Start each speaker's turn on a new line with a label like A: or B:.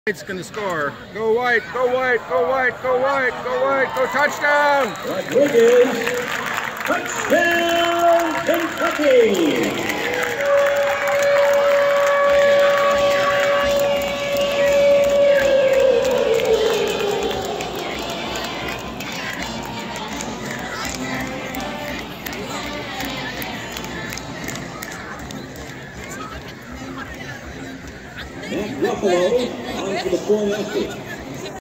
A: White's going to score. Go White, go White, go White, go White, go White, go touchdown!
B: Rodriguez, touchdown, Kentucky! Matt Ruffalo on for the point after.